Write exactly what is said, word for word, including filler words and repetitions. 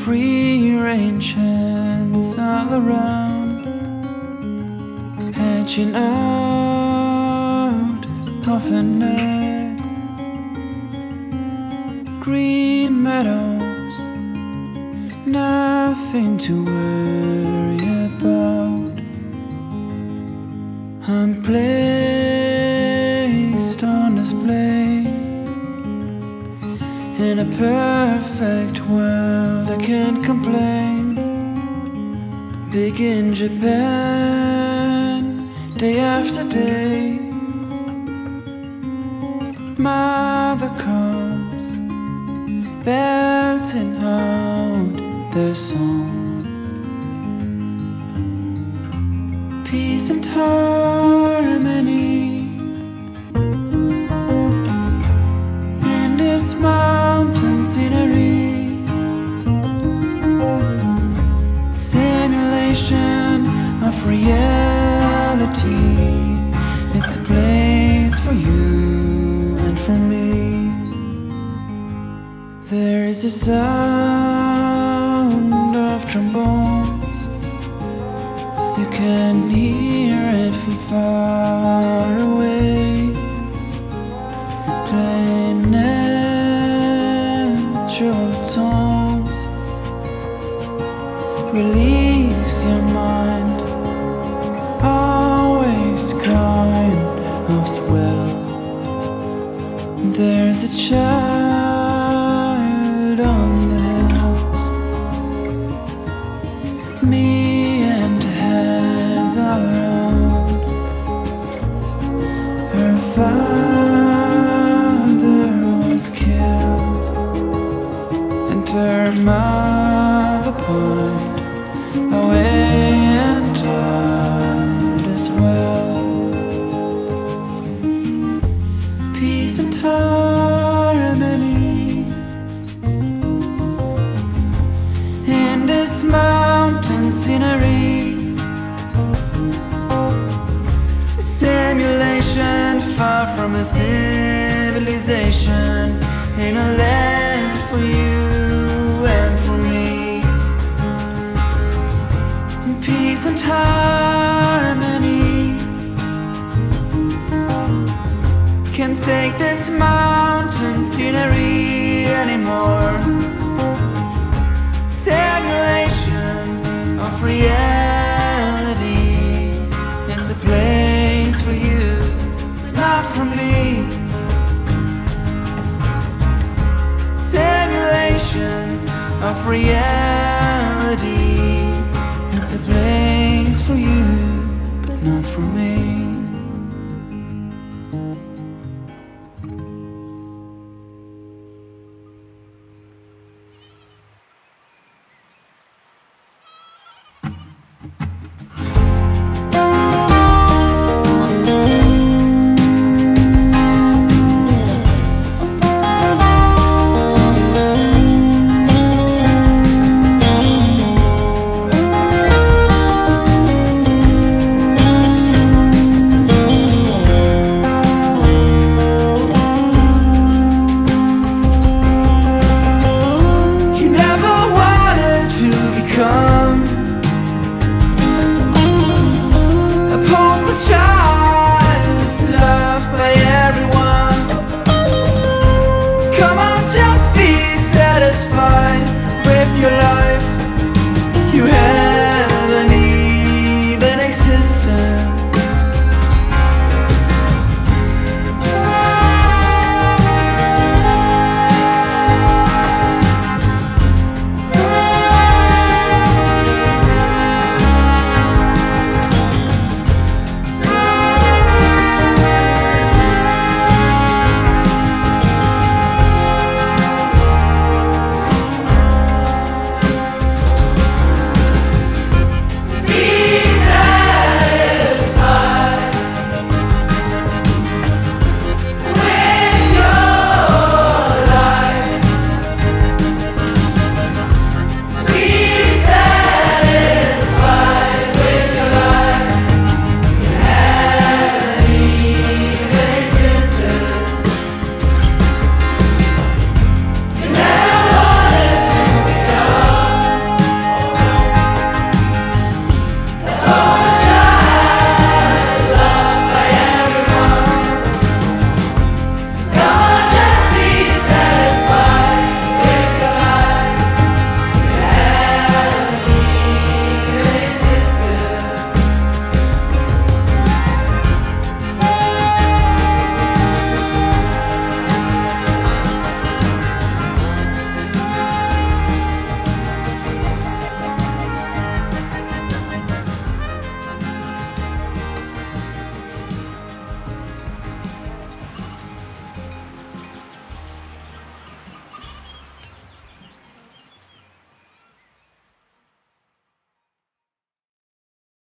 free-range hands all around, hatching out of an egg. Green meadows, nothing to worry about. I'm placed on display in a perfect world. I can't complain. Big in Japan, day after day. Mother calls, belting out their song. Peace and harmony in this mountain scenery. Simulation of reality. It's a place for you and for me. There is the sound of trombones. You can hear it from far away, playing natural tones. Release your mind, always kind of swell. There's a child on the hills, me and hands all around. Her father was killed, and her mother pined away and died as well. Peace and harmony in this mountain scenery. Simulation far from a civilization, in a land for you and for me. Peace and harmony can't take this mountain scenery anymore. Simulation of reality. It's a place for you, not for me. Simulation of reality. It's a place for you.